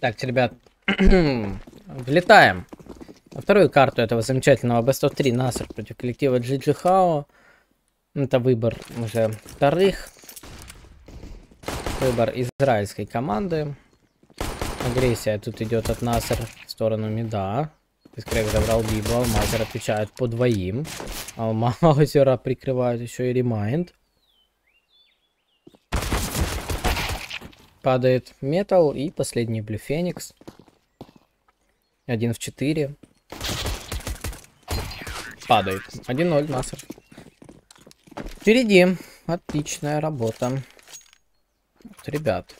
Так, ребят, влетаем на вторую карту этого замечательного Best of 3 Наср против коллектива GG Hao. Это выбор уже вторых. Выбор израильской команды. Агрессия тут идет от Наср в сторону мида. Бискрек забрал Бибу, Алмазер отвечает по двоим. Алмазера прикрывает еще и Ремайнд. Падает Метал и последний Блю Феникс. 1 в 4. Падает. 1-0 Наср. Впереди. Отличная работа. Вот, ребят.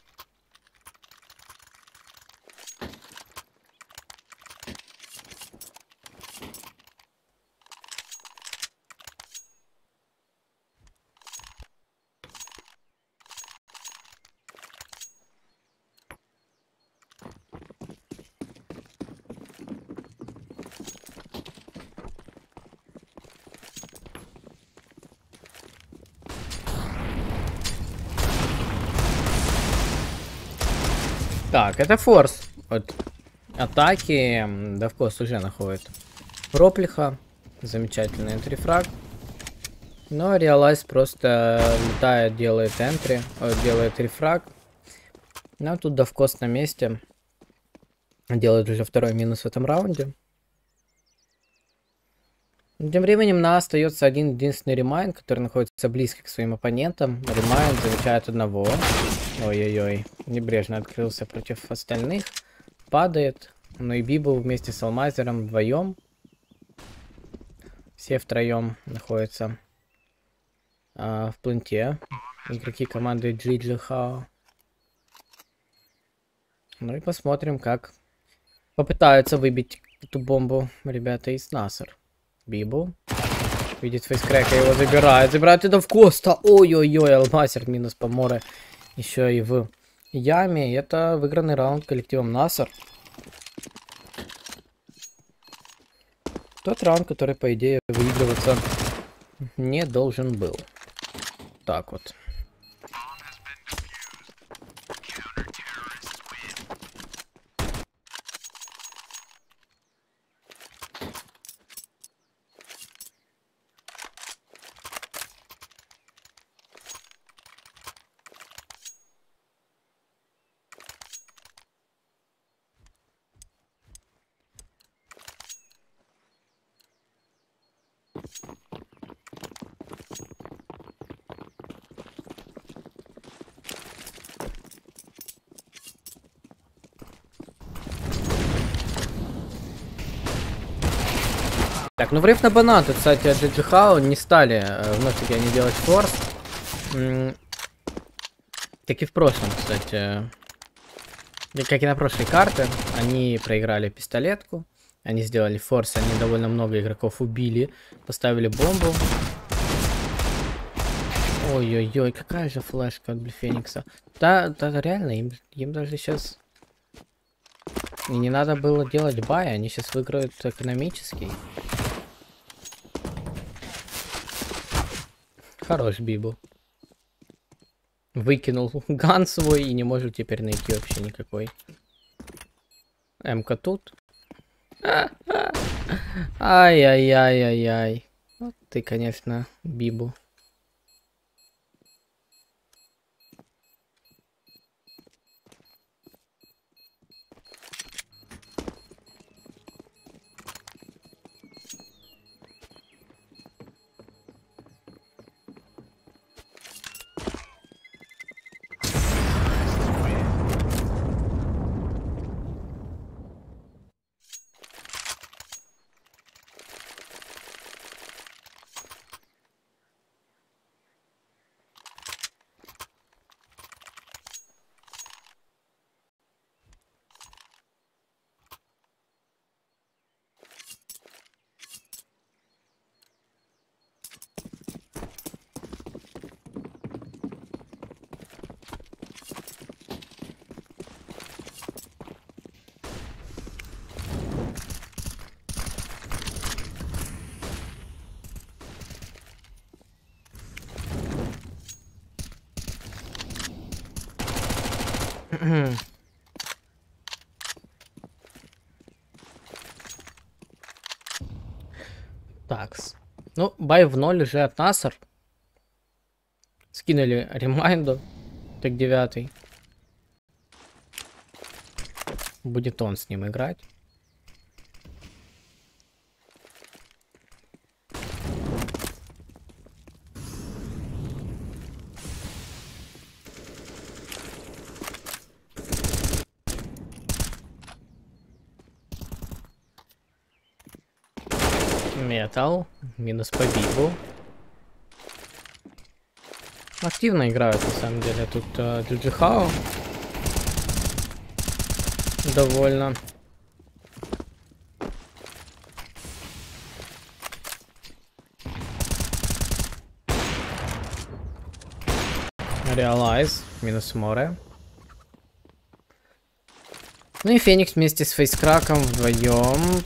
Так, это форс от атаки. Давкос уже находит проплиха. Замечательный энтрифраг. Но Реалайз просто летает, делает энтри, делает рефраг. Ну, тут Давкос на месте. Делает уже второй минус в этом раунде. Тем временем на остается один единственный Ремайн, который находится близко к своим оппонентам. Ремайн замечает одного. Ой-ой-ой, небрежно открылся против остальных. Падает. Ну и Бибу вместе с Алмазером вдвоем. Все втроем находятся в планте. Игроки команды GG Hao. Ну и посмотрим, как попытаются выбить эту бомбу ребята из Наср. Бибу видит фейскрека, его забирает. Забирает это в Коста. Ой-ой-ой, Алмазер минус по море. Еще и в яме. Это выигранный раунд коллективом Наср. Тот раунд, который, по идее, выигрываться не должен был. Так вот. Так, ну врыв на банан. Тут, кстати, от GG Hao не стали вновь-таки они делать форс. Так и в прошлом, кстати. Как и на прошлой карте. Они проиграли пистолетку. Они сделали форс, они довольно много игроков убили. Поставили бомбу. Ой-ой-ой, какая же флешка от Блю Феникса. Да, реально, им даже сейчас... И не надо было делать бай, они сейчас выиграют экономический. Хорош Бибу. Выкинул ган свой и не может теперь найти вообще никакой. М-ка тут. Ай-яй-яй-яй-яй. Вот ты, конечно, Бибу. Такс. Ну, бай в 0 уже от Насар. Скинули ремайнду. Так 9. Будет он с ним играть. Метал. Минус по бигу. Активно играют, на самом деле. Тут Джиджихао. Довольно. Realize. Минус море. Ну и Феникс вместе с Фейскраком вдвоем.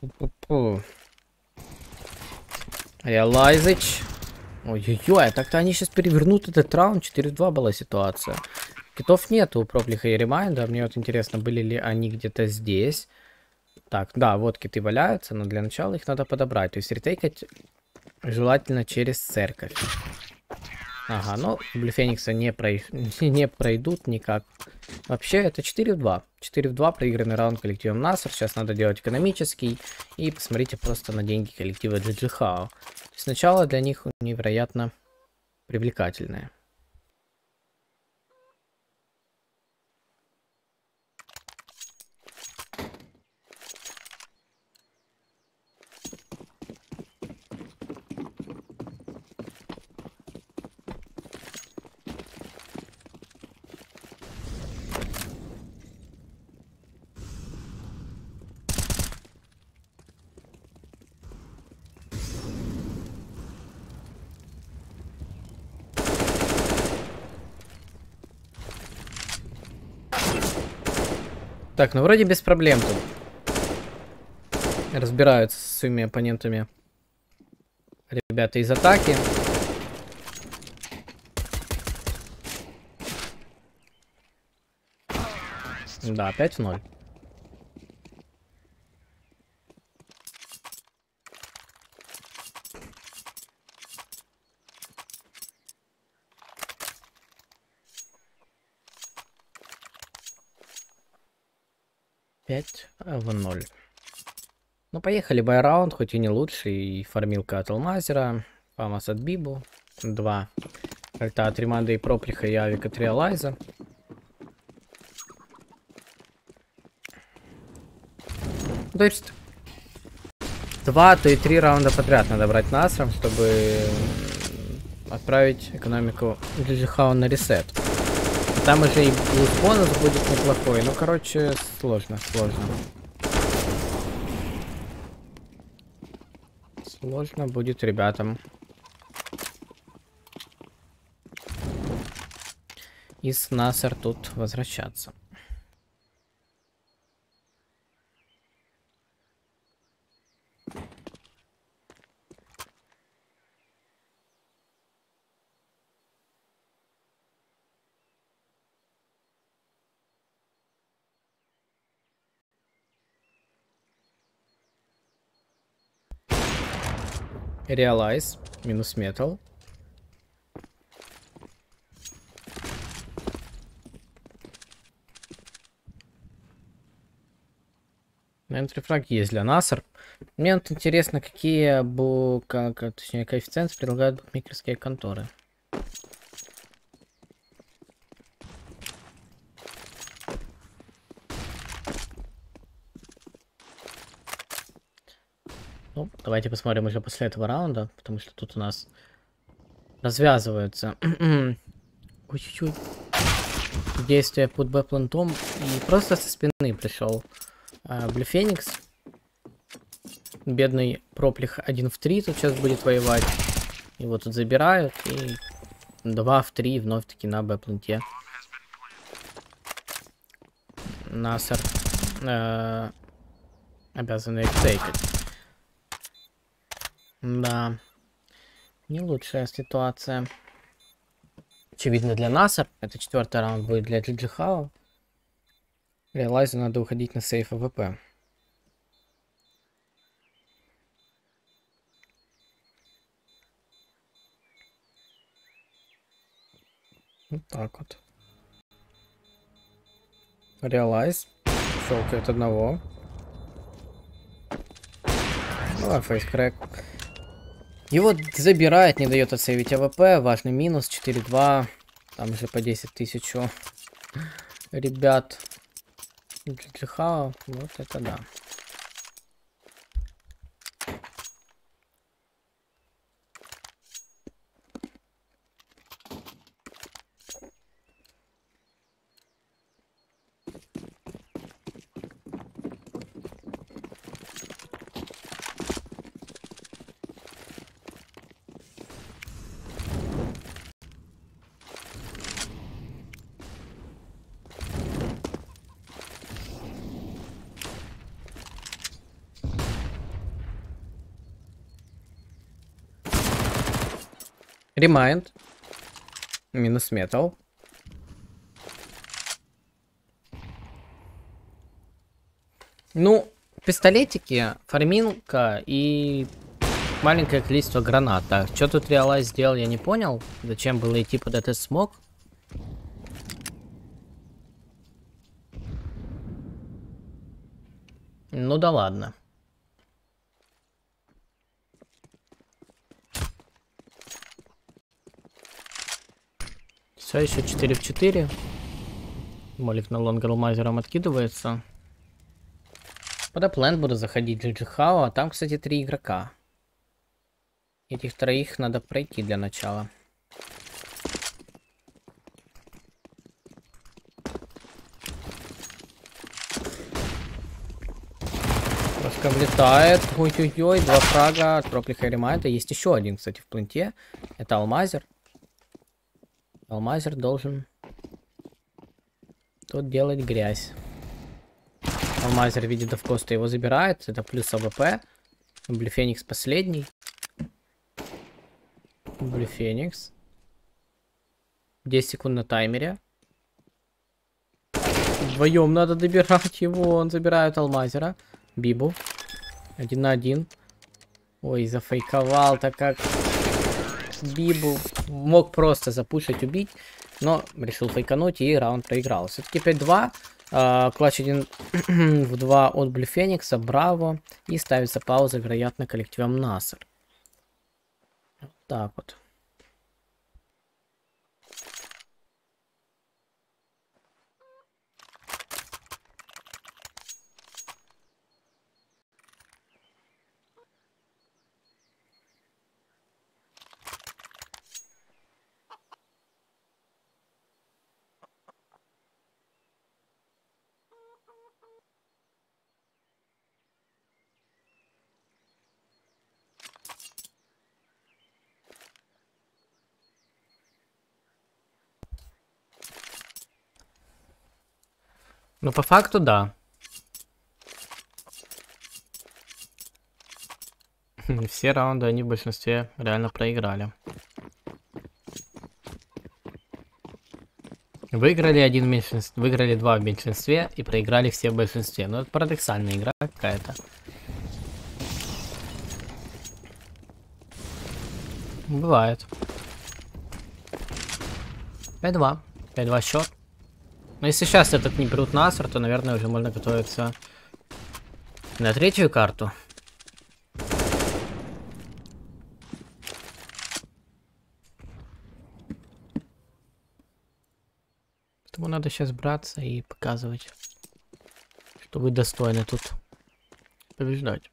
Реалайзыч. Ой-ой-ой, так-то они сейчас перевернут этот раунд. 4-2 была ситуация. Китов нету у Проплиха и Ремайнда. Мне вот интересно, были ли они где-то здесь. Так, да, вот киты валяются, но для начала их надо подобрать. То есть ретейкать желательно через церковь. Ага, но Блюфеникса не пройдут никак. Вообще, это 4 в 2. 4 в 2 проигранный раунд коллективом Насар. Сейчас надо делать экономический. И посмотрите просто на деньги коллектива Джиджихао. Сначала для них невероятно привлекательное. Так, ну вроде без проблем тут. Разбираются с своими оппонентами. Ребята из атаки. Да, 5 в 0. В 0. Ну, поехали, байраунд, хоть и не лучший. И фармилка от Алмазера, Фамас от Бибу. 2. Альта от Риманда и Проплиха и Авик от Реалайза. То есть 2, то и 3 раунда подряд надо брать Насром, чтобы отправить экономику Джиджихао на ресет. Там уже и бонус будет неплохой. Ну, короче, сложно. Сложно будет ребятам из Насар тут возвращаться. Realize, минус метал. Энтрифраг есть для Насар. Мне вот интересно, какие точнее, коэффициенты предлагают букмекерские конторы. Ну, давайте посмотрим уже после этого раунда, потому что тут у нас развязываются ой-ой-ой. Действия под Б-плантом. И просто со спины пришел Блюфеникс. Бедный Проплих 1 в 3 тут сейчас будет воевать. Его тут забирают. И 2 в 3 вновь таки на Б-планте. Насар обязаны их тейкать. Да. Не лучшая ситуация. Очевидно для Насар. Это 4-й раунд будет для Джиджихао. Реалайзу надо уходить на сейф АВП. Вот так вот. Realize. Щелкает одного. Ну, фейскрэк. И вот забирает, не дает отсейвить АВП. Важный минус. 4-2. Там же по 10 тысяч. Ребят. GG, вот это да. Ремайнд. Минус метал. Ну, пистолетики, фарминка и маленькое количество гранат. Так, что тут Realize сделал, я не понял. Зачем было идти под этот смог? Ну да ладно. Все еще 4 в 4. Молик на лонгерлмайзером откидывается. Под аплент буду заходить GG, а там, кстати, 3 игрока. Этих троих надо пройти для начала. Трошка влетает. Ой-ой-ой, 2 фрага от проклиха и ремайта. Есть еще один, кстати, в пленте. Это Алмазер. Алмазер должен тут делать грязь. Алмазер видит Довкоста, его забирает. Это плюс АВП. Блюфеникс последний. Блюфеникс. 10 секунд на таймере. Вдвоем надо добирать его. Он забирает Алмазера. Бибу. 1 на 1. Ой, зафейковал, так как Бибу мог просто запушить, убить, но решил фейкануть и раунд проиграл. Все-таки 5-2. Клатч 1 в 2 от Блюфеникса. Браво. И ставится пауза, вероятно, коллективом Насар. Вот так вот. Ну, по факту, да. Все раунды они в большинстве реально проиграли. Выиграли один в меньшинстве, выиграли 2 в меньшинстве и проиграли все в большинстве. Ну, это парадоксальная игра какая-то. Бывает. 5-2. 5-2 счет. Но если сейчас этот не берут Насар, то, наверное, уже можно готовиться на третью карту. Поэтому надо сейчас браться и показывать, что вы достойны тут побеждать.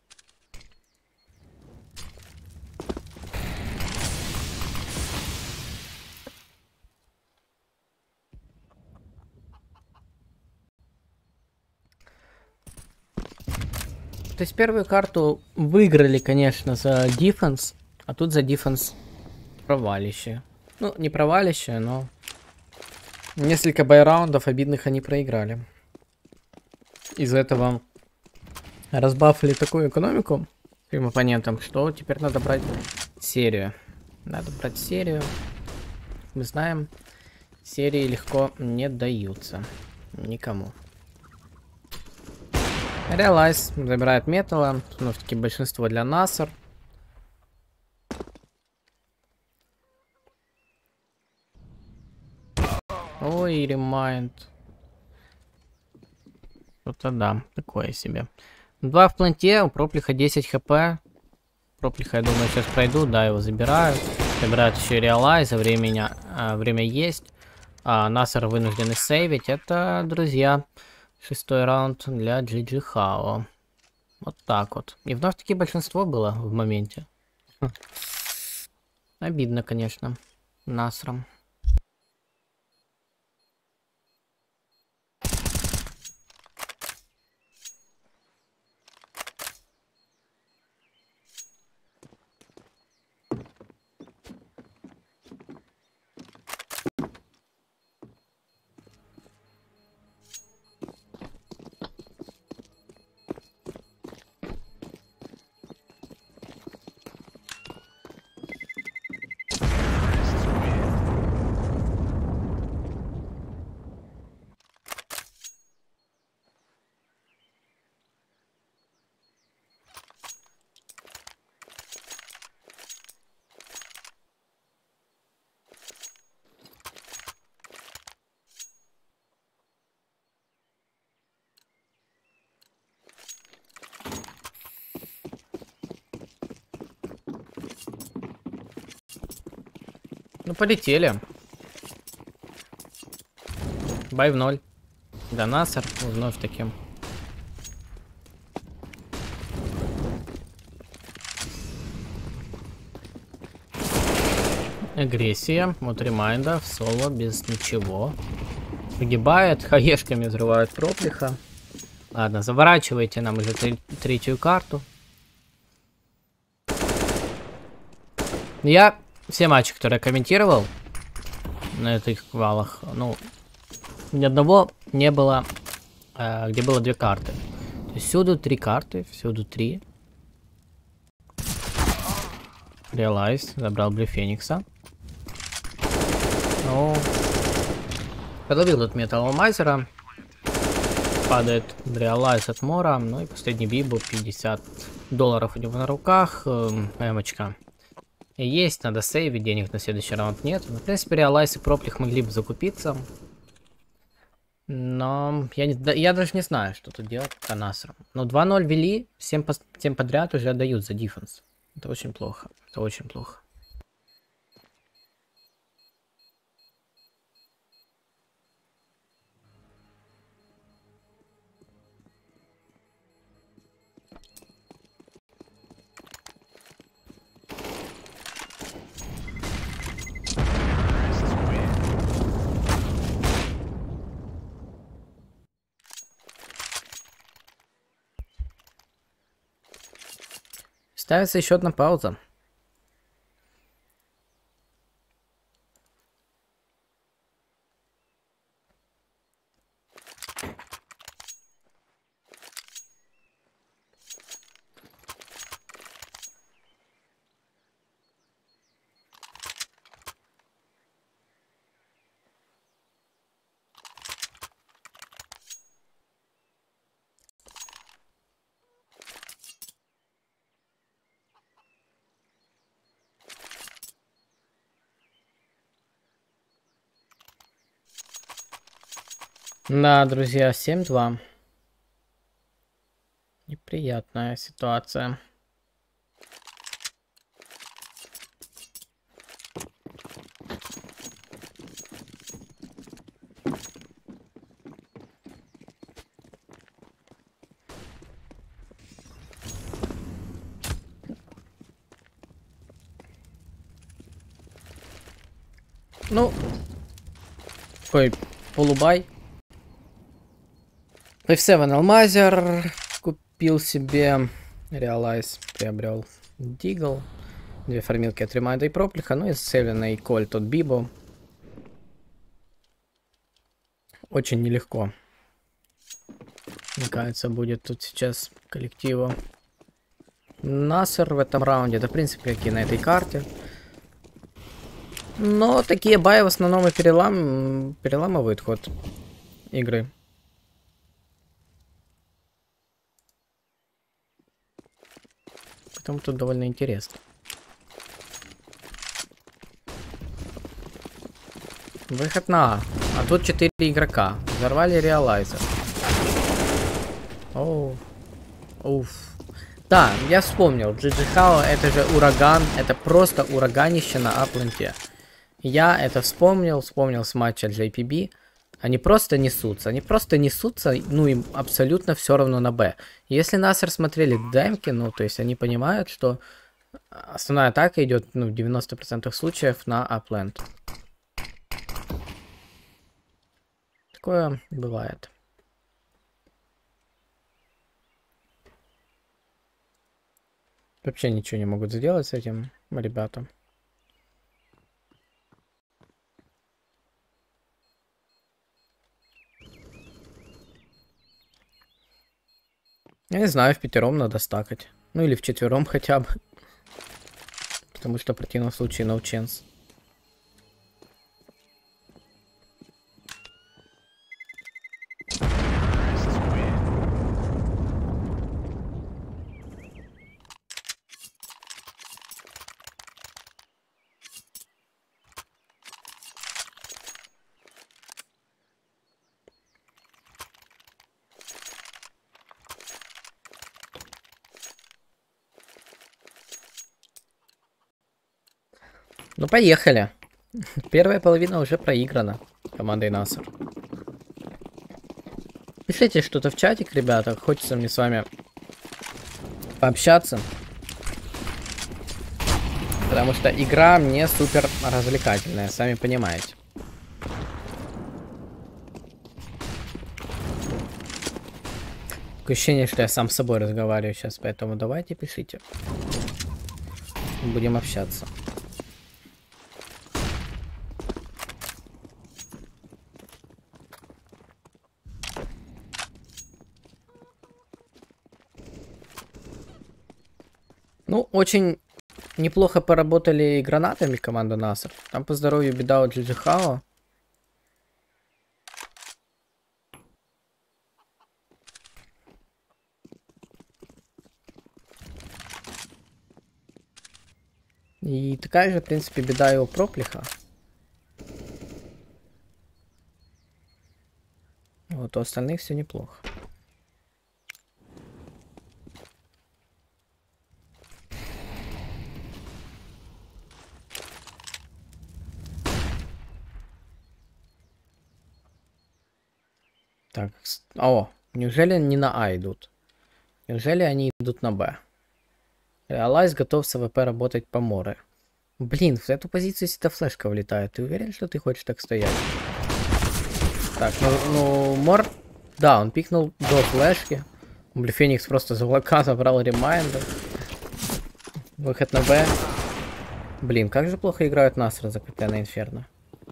То есть первую карту выиграли, конечно, за дефенс, а тут за дефенс провалище. Ну, не провалище, но несколько байраундов обидных они проиграли. Из-за этого разбафали такую экономику своим оппонентам, что теперь надо брать серию. Надо брать серию. Мы знаем, серии легко не даются никому. Realize забирает металла. Ну, таки большинство для Насар. Ой, ремайнд. Что-то да, такое себе. 2 в планте, у Проплиха 10 хп. Проплиха, я думаю, сейчас пройду, да, его забирают. Забирают еще реалайз, время есть. Насар вынуждены сейвить. Это, друзья, 6-й раунд для GG Hao. Вот так вот. И вновь таки большинство было в моменте. Обидно, конечно, Насром. Ну, полетели. Бай в 0. Да, Насар вновь таким. Агрессия. Вот ремайнда в соло без ничего. Погибает. Хаешками взрывают Проплиха. Ладно, заворачивайте нам уже третью карту. Я все матчи, которые я комментировал на этих валах, ну, ни одного не было, где было 2 карты. То есть всюду 3 карты, всюду 3. Realize, забрал Блю Феникса. Ну, подловил тут металломайзера. Падает Realize от Мора. Ну и последний Бибу, $50 у него на руках. Эмочка. Есть, надо сейвить, денег на следующий раунд нет. Ну, в принципе, Realize и Проплих могли бы закупиться. Но я даже не знаю, что тут делать по Насрам. Но 2-0 вели, всем подряд уже отдают за дефенс. Это очень плохо. Это очень плохо. Ставится еще одна пауза. Да, друзья, 7-2. Неприятная ситуация. Ну, такой полубай. F7 Алмазер купил себе, Realize приобрел Дигл, 2 фармилки от Ремайда и Проплиха, ну и сейвленный Кольт от Бибо. Очень нелегко, мне кажется, будет тут сейчас коллективу. Насер в этом раунде, да в принципе как и на этой карте. Но такие баи в основном и переламывают ход игры. Поэтому тут довольно интересно. Выход на А. А тут 4 игрока. Взорвали реалайзер. Оу. Уф. Да, я вспомнил. GG Hao это же ураган. Это просто ураганище на апленте. Я это вспомнил с матча JPB. Они просто несутся, ну им абсолютно все равно на Б. Если Насер смотрели демки, ну то есть они понимают, что основная атака идет, ну, в 90% случаев на апленд. Такое бывает. Вообще ничего не могут сделать с этим ребятам. Я не знаю, в пятером надо стакать. Ну или в четвером хотя бы. Потому что в противном случае no chance. Ну поехали. Первая половина уже проиграна командой Насер. Пишите что-то в чатик, ребята. Хочется мне с вами пообщаться. Потому что игра мне супер развлекательная, сами понимаете. Такое ощущение, что я сам с собой разговариваю сейчас, поэтому давайте пишите. Будем общаться. Ну, очень неплохо поработали гранатами команда Насер. Там по здоровью беда у GG Hao. И такая же, в принципе, беда и у Проплиха. Вот у остальных все неплохо. Так, о, неужели не на А идут? Неужели они идут на Б? Realize готов с АВП работать по море. Блин, в эту позицию сюда флешка влетает. Ты уверен, что ты хочешь так стоять? Так, ну Мор... Да, он пикнул до флешки. Блин, Феникс просто за влака забрал ремайндер. Выход на Б. Блин, как же плохо играют Насер за КТ на Инферно.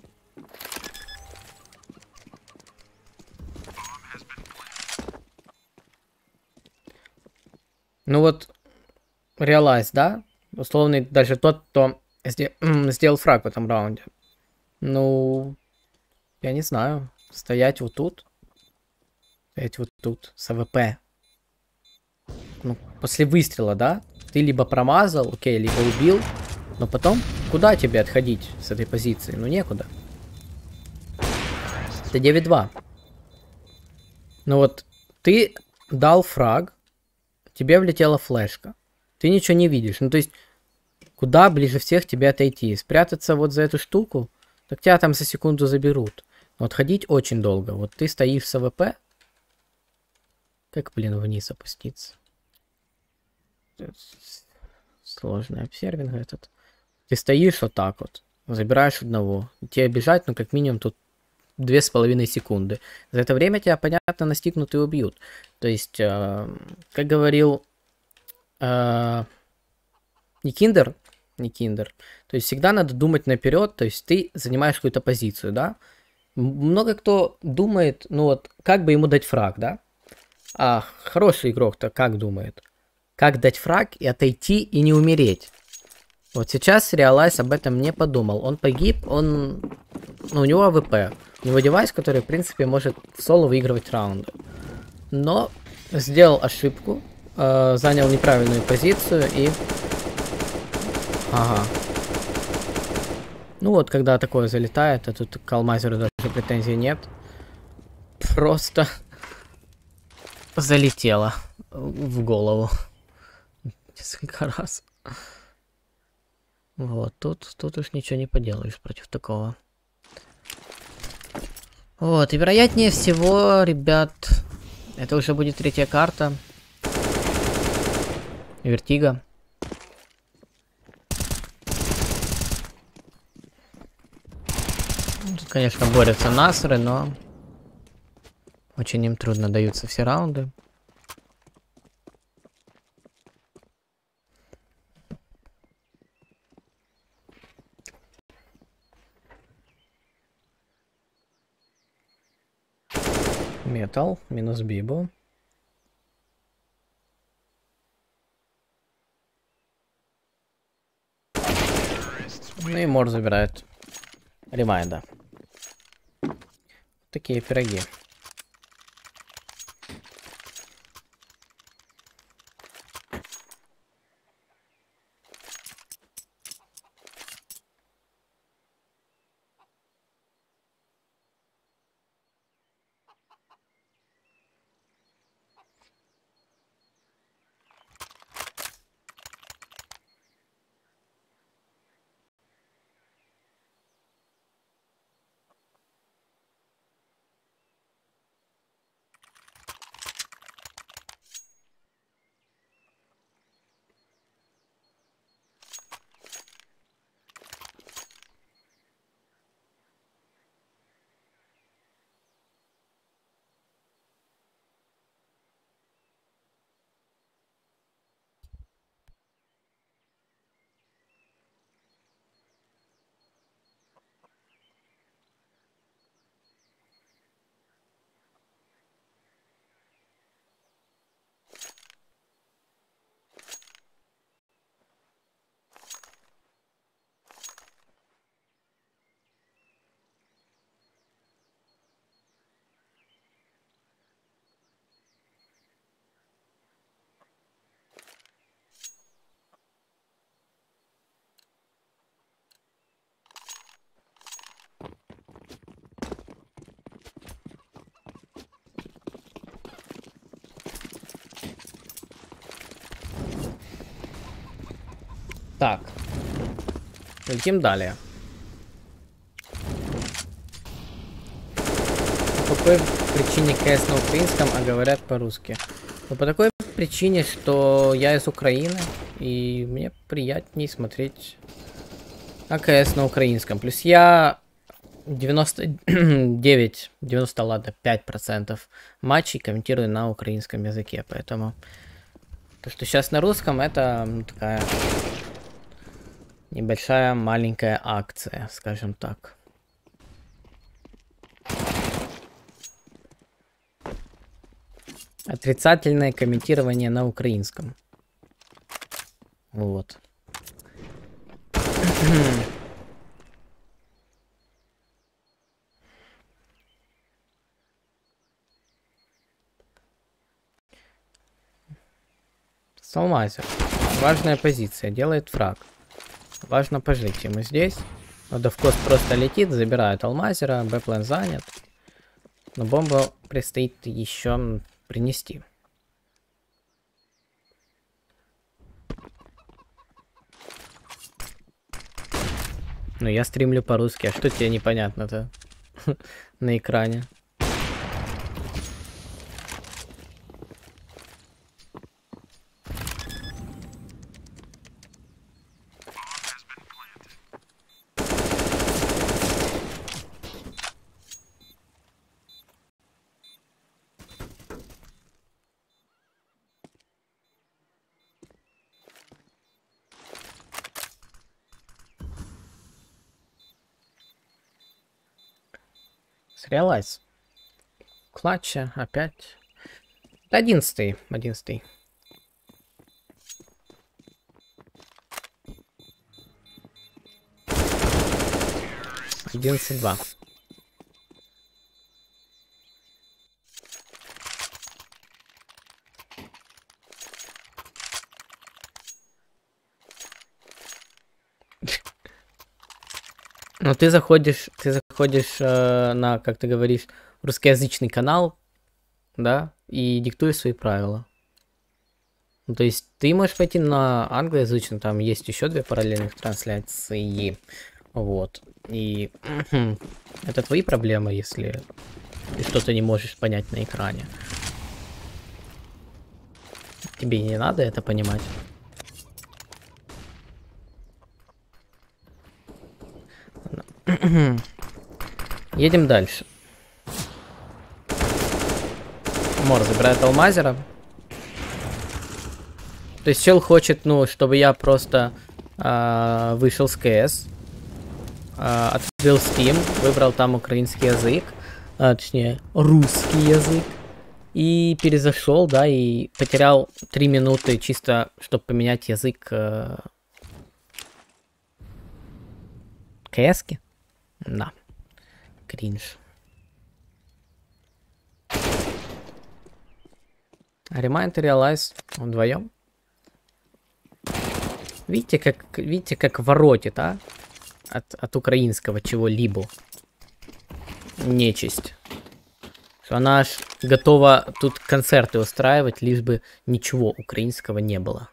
Ну вот, Realize, да? Условный даже тот, кто сделал фраг в этом раунде. Ну, я не знаю. Стоять вот тут. Стоять вот тут. С АВП. Ну, после выстрела, да? Ты либо промазал, окей, либо убил. Но потом, куда тебе отходить с этой позиции? Ну, некуда. Это 9-2. Ну вот, ты дал фраг. Тебе влетела флешка. Ты ничего не видишь. Ну, то есть, куда ближе всех тебе отойти? Спрятаться вот за эту штуку? Так тебя там за секунду заберут. Но отходить очень долго. Вот ты стоишь с АВП. Как, блин, вниз опуститься? Сложный обсервинг этот. Ты стоишь вот так вот. Забираешь одного. Тебе бежать, ну, как минимум, тут 2,5 секунды. За это время тебя, понятно, настигнут и убьют. То есть, как говорил не Киндер, то есть всегда надо думать наперед, то есть ты занимаешь какую-то позицию, да? Много кто думает, ну вот, как бы ему дать фраг, да? А хороший игрок-то как думает? Как дать фраг и отойти и не умереть? Вот сейчас Realize об этом не подумал. Он погиб, ну, у него АВП. У него девайс, который, в принципе, может в соло выигрывать раунды. Но сделал ошибку, занял неправильную позицию и... Ага. Ну вот, когда такое залетает, а тут к Алмазеру даже претензий нет. Просто залетело в голову несколько раз. Вот, тут уж ничего не поделаешь против такого. Вот, и вероятнее всего, ребят, это уже будет третья карта. Вертига. Тут, конечно, борются насры, но очень им трудно даются все раунды. Метал, минус Бибу. Ну и Мор забирает ремайнда. Такие пироги. Так. Летим далее. По какой причине КС на украинском, а говорят по-русски? Ну, по такой причине, что я из Украины, и мне приятнее смотреть АКС на украинском. Плюс я 99, 90, ладно, 5% матчей комментирую на украинском языке, поэтому то, что сейчас на русском, это такая небольшая маленькая акция, скажем так. Отрицательное комментирование на украинском. Вот. Салмазер. Важная позиция. Делает фраг. Важно пожить ему здесь. Но Довкос просто летит, забирает алмазера. Б-план занят. Но бомбу предстоит еще принести. Ну я стримлю по-русски. А что тебе непонятно-то на экране? Среалайз. Клатча опять. 11-й. 11-й. 11-2. Но ты заходишь на, как ты говоришь, русскоязычный канал, да, и диктуешь свои правила. Ну, то есть ты можешь пойти на англоязычный, там есть еще 2 параллельных трансляции. Вот. И это твои проблемы, если ты что-то не можешь понять на экране. Тебе не надо это понимать. Едем дальше. Мор забирает алмазера. То есть чел хочет, ну, чтобы я просто вышел с КС, открыл Steam, выбрал там украинский язык, точнее, русский язык, и перезашел, да, и потерял 3 минуты чисто, чтобы поменять язык КС-ки. Да, кринж. Remind и Realize вдвоем. Видите, как воротит, а? От украинского чего-либо. Нечисть. Что она аж готова тут концерты устраивать, лишь бы ничего украинского не было.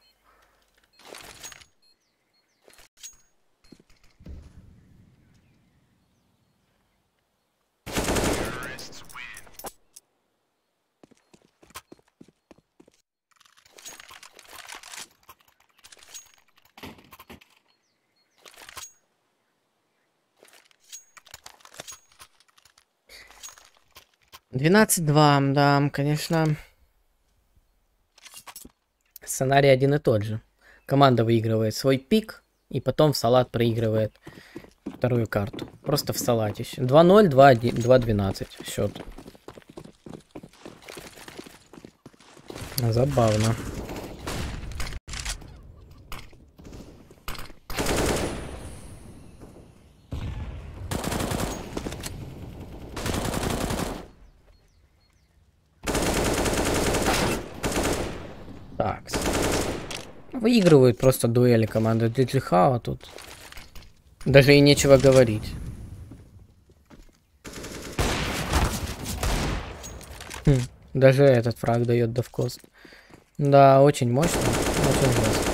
«12-2», да, конечно. Сценарий один и тот же. Команда выигрывает свой пик, и потом в салат проигрывает вторую карту. Просто в салатище. 2-0, 2-1, 2-12 счет. Забавно. Так. Выигрывают просто дуэли команды DigiHao тут. Даже и нечего говорить. Даже этот фраг дает довкост. Да, очень мощно, очень жестко.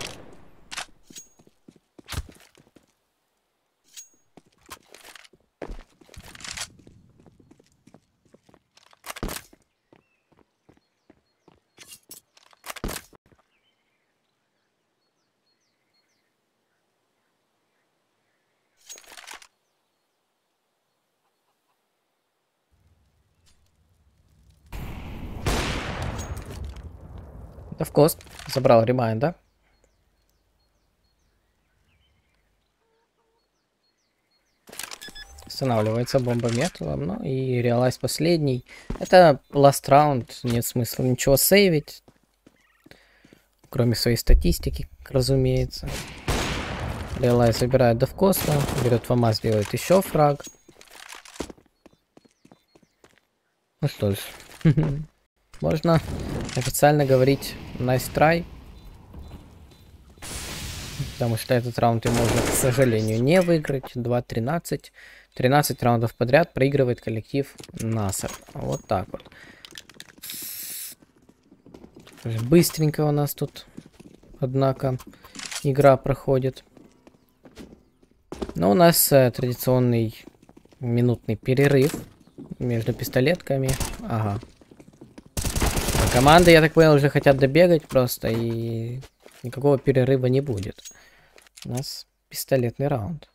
Довкост забрал ремайн, да? Останавливается бомбометром, ну и реалайз последний. Это last round, нет смысла ничего сейвить. Кроме своей статистики, разумеется. Реалайз забирает довкоста, берет ФАМАС, делает еще фраг. Ну что ж, можно официально говорить nice try. Потому что этот раунд ему можно, к сожалению, не выиграть. 2-13. 13 раундов подряд проигрывает коллектив Насер. Вот так вот. Быстренько у нас тут, однако, игра проходит. Но у нас традиционный минутный перерыв между пистолетками. Ага. А команды, я так понял, уже хотят добегать просто, и никакого перерыва не будет. У нас пистолетный раунд.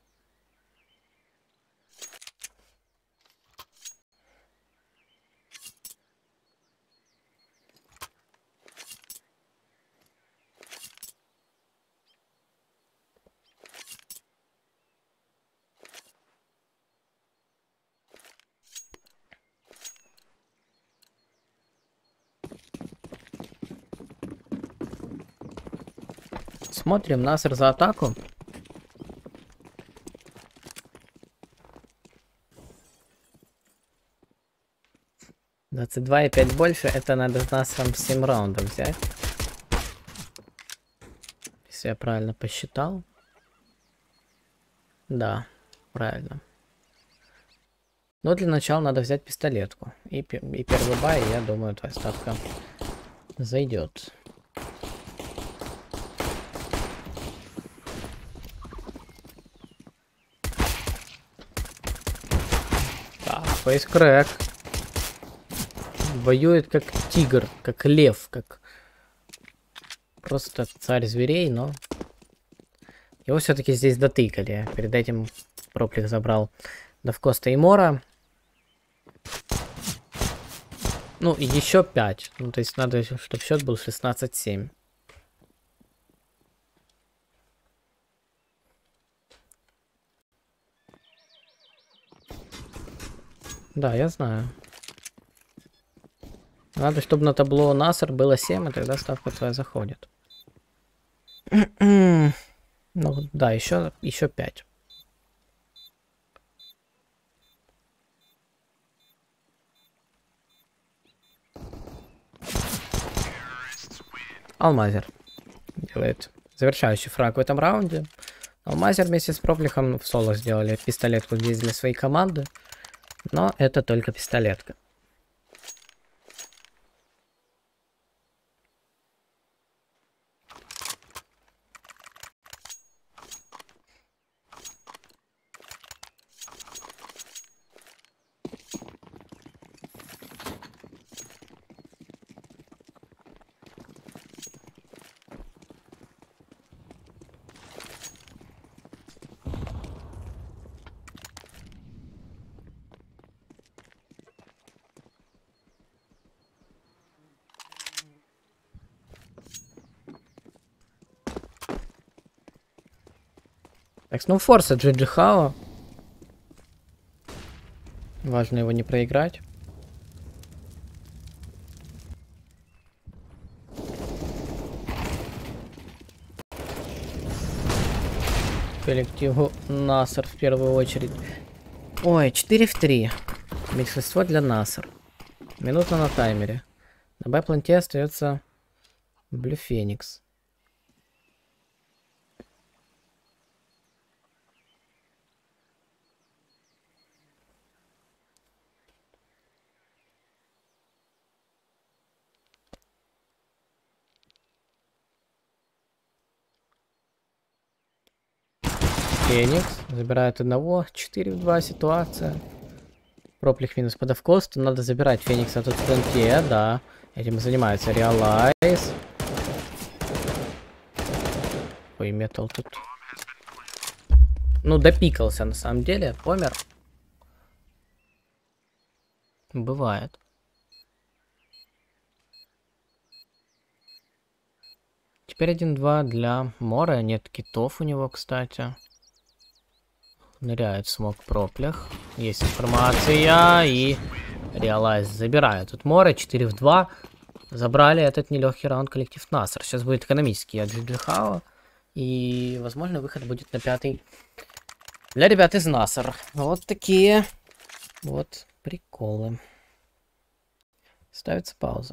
Смотрим, Насер за атаку. — 22,5 больше, это надо с Насером 7 раундов взять. Если я правильно посчитал. Да. правильно. Но для начала надо взять пистолетку. И первый бай, я думаю, твоя ставка зайдет. Да, фейскрэк. Воюет как тигр, как лев, как просто царь зверей, но его все-таки здесь дотыкали. Перед этим Проплих забрал Давкоста и Мора. Ну, и еще 5. Ну, то есть надо, чтобы счет был 16-7. Да, я знаю. Надо, чтобы на табло Насар было 7, и тогда ставка твоя заходит. Ну, да, еще 5. Алмазер делает завершающий фраг в этом раунде. Алмазер вместе с Проплихом в соло сделали пистолетку здесь для своей команды. Но это только пистолетка. Так, ну форса Джиджи Хао. Важно его не проиграть. Коллективу Насар в первую очередь. Ой, 4 в 3. Меньшинство для Насар. Минута на таймере. На Б-планте остается Блю Феникс. Феникс забирает одного. 4 в 2 ситуация. Проплих минус под Давкост. Надо забирать Феникса тут в фронте, да. Этим и занимается Реалайз. Ой, метал тут. Ну, допикался на самом деле. Помер. Бывает. Теперь 1-2 для Мора. Нет китов у него, кстати. Ныряет смог Проплих. Есть информация. И Реалайз забирает. Тут Мора 4 в 2. Забрали этот нелегкий раунд коллектив Насар. Сейчас будет экономический от Джиджи Хао. И, возможно, выход будет на 5-й для ребят из Насар. Вот такие вот приколы. Ставится пауза.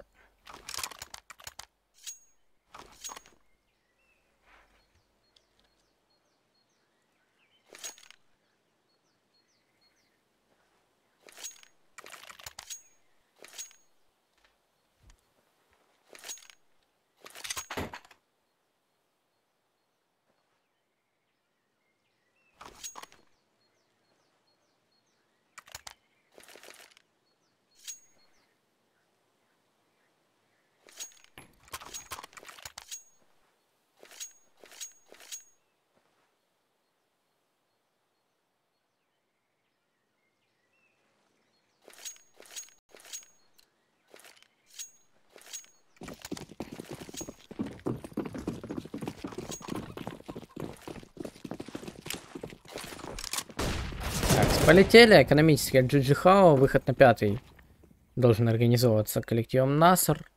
Полетели. Экономический от Джиджи Хао. Выход на 5-й должен организовываться коллективом Насар.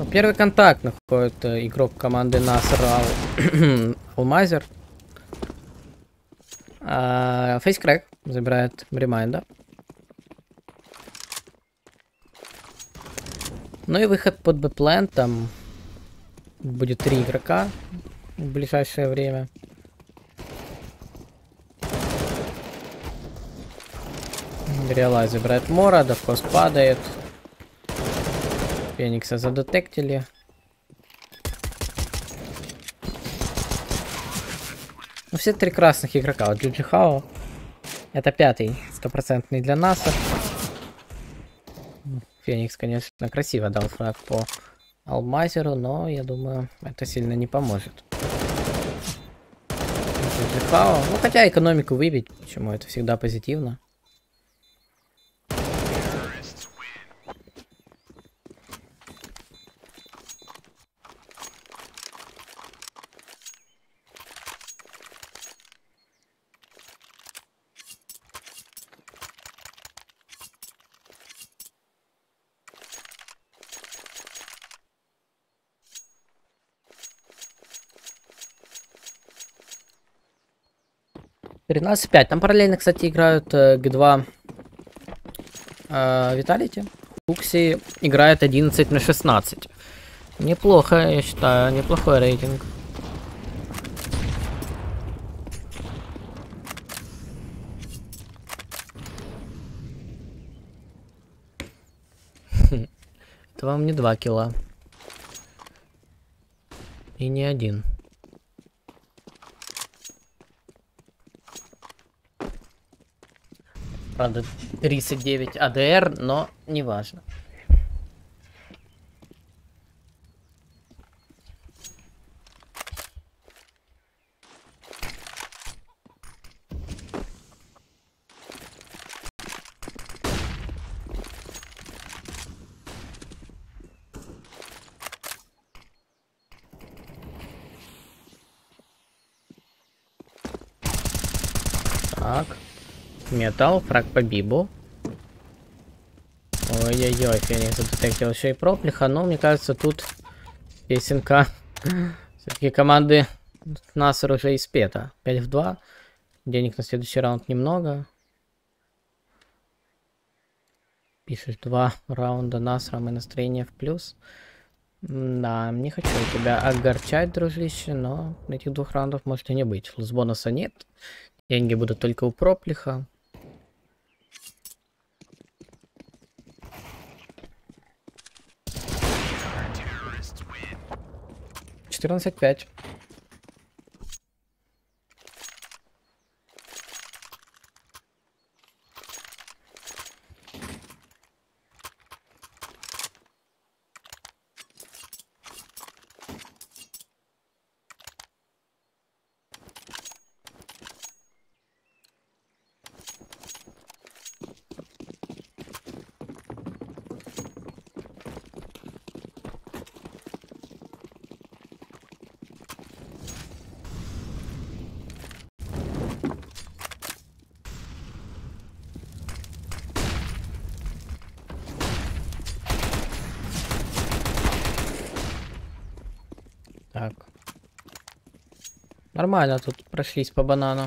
Ну, первый контакт находит игрок команды Наср Алмазер. Фейскрэк забирает ремайнда. Ну и выход под Б-план. Там будет 3 игрока в ближайшее время. Реалайз забирает Мора, Давкос падает. Феникса задетектили. Ну, все 3 красных игрока. Вот Джиджи Хао. Это 5-й, стопроцентный для НАСА. Феникс, конечно, красиво дал фраг по Алмазеру, но я думаю, это сильно не поможет. Джиджи Хао. Ну, хотя экономику выбить, почему это всегда позитивно. 13-5. Там параллельно, кстати, играют Г2 Виталити. Фукси играет 11/16. Неплохо, я считаю, неплохой рейтинг. Это вам не 2 килла. И не 1. Правда, 39 АДР, но неважно. Так. Металл, фраг по Бибу. Ой-ой-ой, Феникс задетектил еще и проплиха, но мне кажется, тут песенка все-таки команды Наср уже испета. 5-2. Денег на следующий раунд немного. Пишешь 2 раунда Насром и настроение в плюс. Да, не хочу тебя огорчать, дружище, но этих 2 раундов может и не быть. Флэш-бонуса нет. Деньги будут только у проплиха. 14-5. Так. Нормально тут прошлись по банану.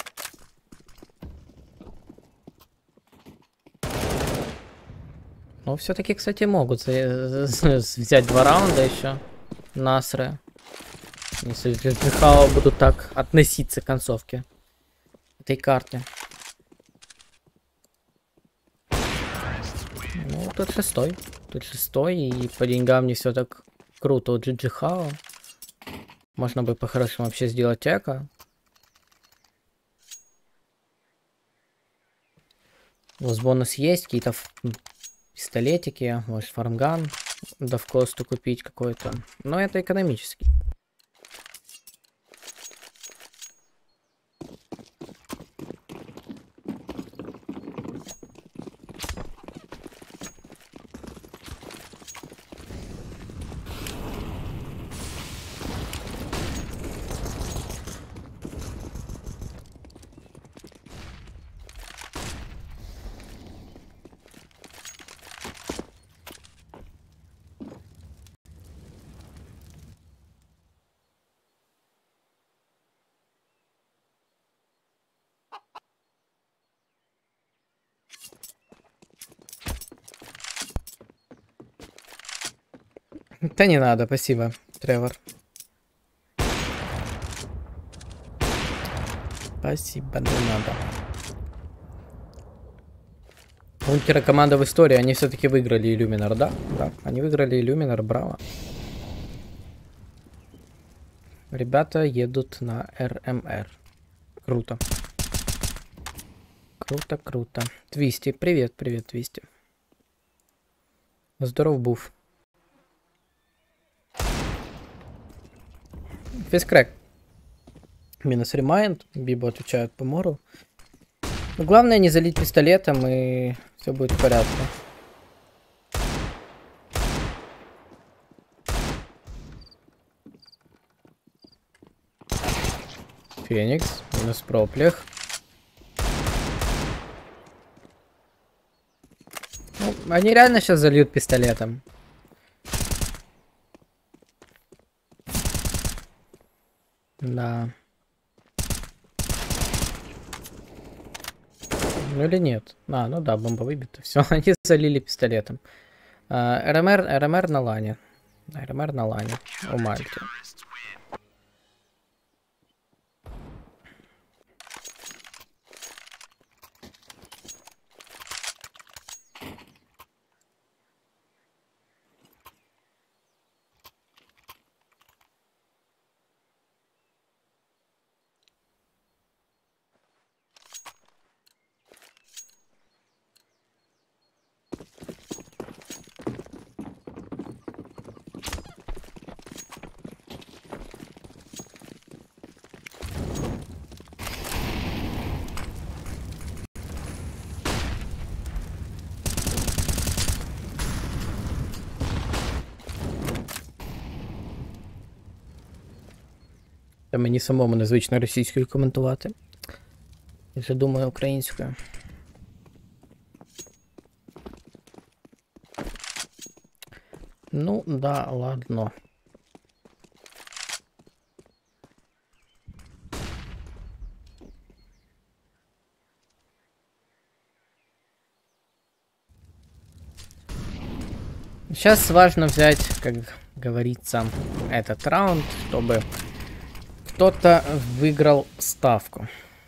Ну, все-таки, кстати, могут взять 2 раунда еще. Насры. Если Джихао будут так относиться к концовке этой карты. Ну, тут 6-й. Тут 6-й, и по деньгам не все так круто у Джихао. Можно бы по-хорошему вообще сделать эко. У вас бонус есть, какие-то пистолетики, может фармган, да в косту купить какой-то. Но это экономически. Да не надо, спасибо, Тревор. Спасибо, не надо. Ункера команда в истории, они все-таки выиграли Иллюминар, да? Да, они выиграли Иллюминар, браво. Ребята едут на РМР. Круто. Круто, круто. Твисти, привет, привет, Твисти. Здоров, Буф. Фейскрэк. Минус ремайнд. Бибо отвечают по мору. Но главное не залить пистолетом, и все будет в порядке. Феникс. Минус проплех. Ну, они реально сейчас зальют пистолетом. Да. Ну или нет? А, ну да, бомба выбита. Все, они залили пистолетом. РМР на лане. РМР на лане. У Мальти. Та мені самому незвично російською коментувати. Я вже думаю українською. Ну, да, ладно. Сейчас важно взять, как говорится, этот раунд, чтобы кто-то выиграл ставку.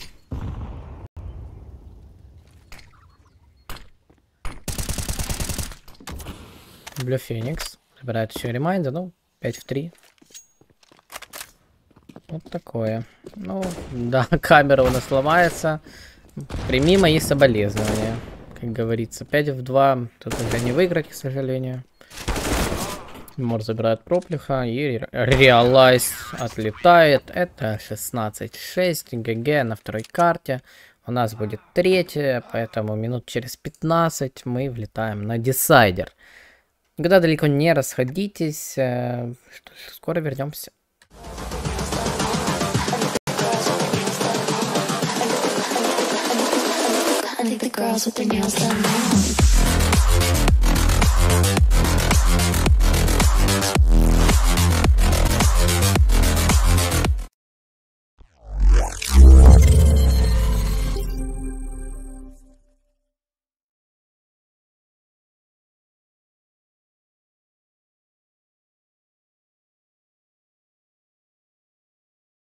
Блю Феникс. Забирает еще ремайндер, ну, 5 в 3. Вот такое. Ну, да, камера у нас ломается. Прими мои соболезнования, как говорится. 5 в 2. Тут уже не выиграть, к сожалению. Мор забирает проплеха. И Realize отлетает. Это 16-6. ГГ на второй карте. У нас будет третья, поэтому минут через 15 мы влетаем на десайдер. Никуда далеко не расходитесь. Что ж, скоро вернемся. I think the girls with their nails done now.